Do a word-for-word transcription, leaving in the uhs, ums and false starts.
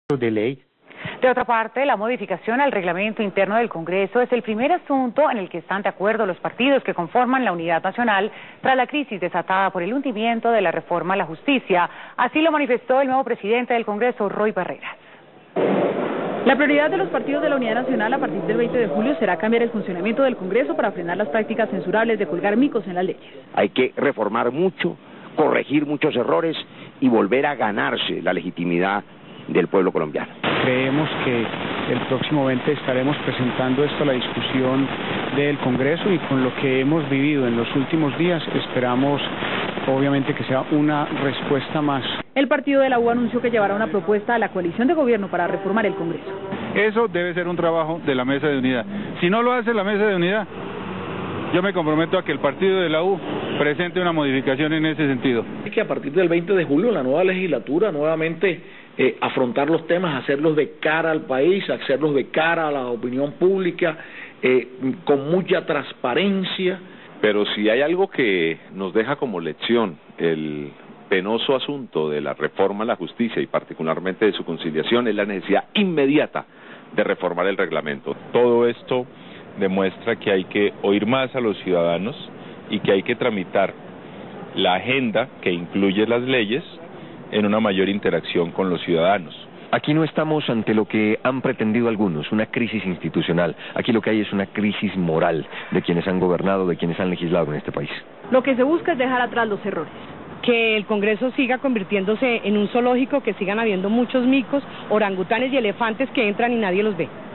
de ley. De otra parte, la modificación al reglamento interno del Congreso es el primer asunto en el que están de acuerdo los partidos que conforman la Unidad Nacional tras la crisis desatada por el hundimiento de la reforma a la justicia. Así lo manifestó el nuevo presidente del Congreso, Roy Barreras. La prioridad de los partidos de la Unidad Nacional a partir del veinte de julio será cambiar el funcionamiento del Congreso para frenar las prácticas censurables de colgar micos en las leyes. Hay que reformar mucho, corregir muchos errores y volver a ganarse la legitimidad del pueblo colombiano. Creemos que el próximo veinte estaremos presentando esto a la discusión del Congreso y con lo que hemos vivido en los últimos días esperamos obviamente que sea una respuesta más. El partido de la U anunció que llevará una propuesta a la coalición de gobierno para reformar el Congreso. Eso debe ser un trabajo de la mesa de unidad. Si no lo hace la mesa de unidad, yo me comprometo a que el partido de la U presente una modificación en ese sentido. Es que a partir del veinte de julio la nueva legislatura nuevamente eh, afrontar los temas, hacerlos de cara al país, hacerlos de cara a la opinión pública, eh, con mucha transparencia. Pero si hay algo que nos deja como lección el penoso asunto de la reforma a la justicia y particularmente de su conciliación es la necesidad inmediata de reformar el reglamento. Todo esto demuestra que hay que oír más a los ciudadanos y que hay que tramitar la agenda que incluye las leyes en una mayor interacción con los ciudadanos. Aquí no estamos ante lo que han pretendido algunos, una crisis institucional. Aquí lo que hay es una crisis moral de quienes han gobernado, de quienes han legislado en este país. Lo que se busca es dejar atrás los errores. Que el Congreso siga convirtiéndose en un zoológico, que sigan habiendo muchos micos, orangutanes y elefantes que entran y nadie los ve.